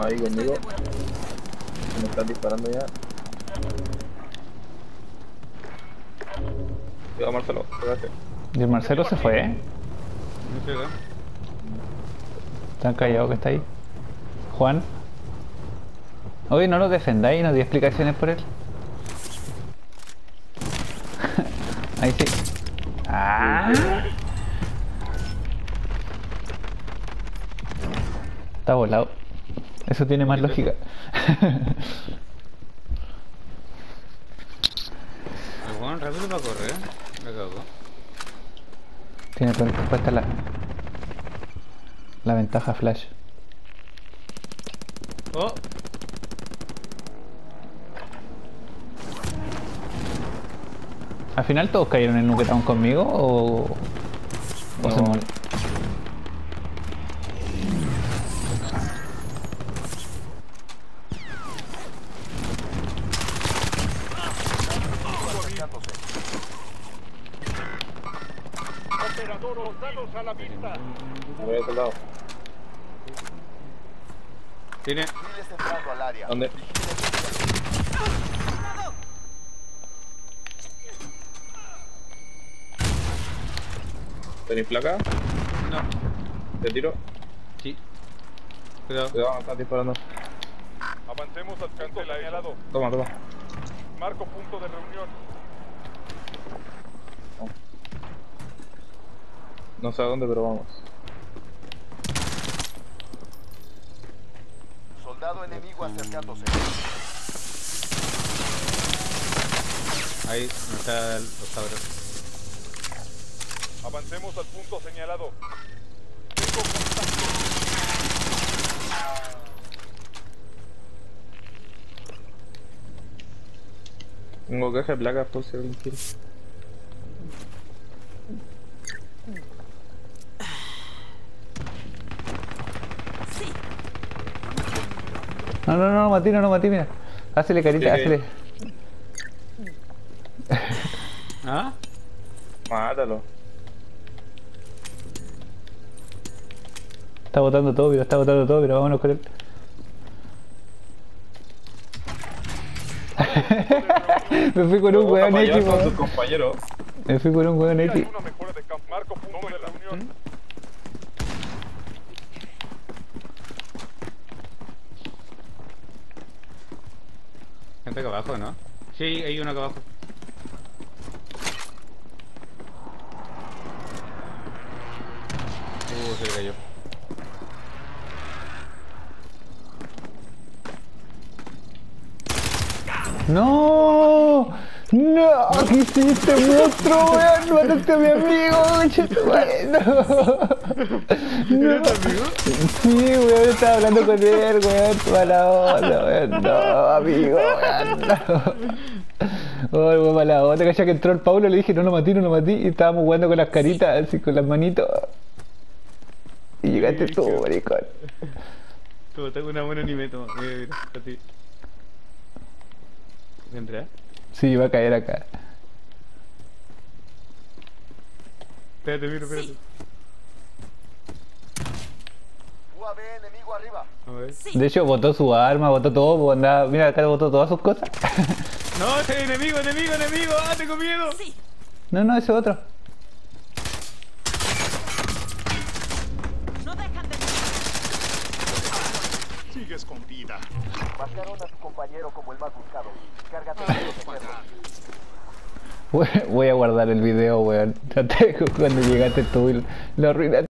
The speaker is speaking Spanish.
ahí conmigo. Me están disparando ya. Cuidado, Marcelo, pégate. Y el Marcelo se fue, No pega. Tan callado que está ahí. Juan. Oye, no lo defendáis, no di explicaciones por él. Ahí sí. Ah. Está volado. Eso tiene más lógica. El Juan rápido para correr. Me cago. Tiene puesta la ventaja flash. Oh. ¿Al final todos cayeron en Nuke Town conmigo o No. se murió? Operador Osdanos a la vista. Voy a otro lado. Tiene. Miles entrando al área. ¿Dónde? ¿Tenéis placa? No. ¿Te tiro? Sí. Cuidado. Cuidado, me están disparando. Avancemos al punto señalado. Toma, toma. Marco punto de reunión. No sé a dónde, pero vamos. Soldado enemigo acercándose. Ahí no está los cabros. Avancemos al punto señalado. Tengo contacto. Tengo caja de placas por si alguien quiere. No, Mati, mira. Hácele carita, Sí. hácele. ¿Ah? Mátalo. Está botando todo, pero vámonos con él. Me fui con un weón Vamos a X, con sus weón. compañeros. Me fui con un weón Hay X. una mejora de campo. Marco punto de reunión. Gente acá abajo, ¿no? Sí, hay uno acá abajo. Se le cayó. ¡No! ¡No! ¿Qué hiciste, monstruo, weón? ¡Mataste a mi amigo! ¡No! ¡No! Sí, weón, estaba hablando con él, weón. Mala onda, weón. No, amigo, weón. No. Oh, weón, mala onda. ¿Cachai que entró el Paulo? Le dije, no lo maté. Y estábamos jugando con las caritas, así con las manitos. Y llegaste tú, maricón. Como tengo una buena ni me tomo. Mira, así. ¿Entra? Sí, va a caer acá. Espérate, mira, espérate. UAV enemigo arriba. A ver. De hecho, botó su arma, botó todo, pues andaba, mira, acá botó todas sus cosas. No, ese es enemigo. ¡Ah, tengo miedo! No, ese otro. No dejan de... Sigues con vida. Marcaron a tu compañero como el más buscado. Cárgate Voy a guardar el video, weón. Cuando llegaste tú y lo arruinaste.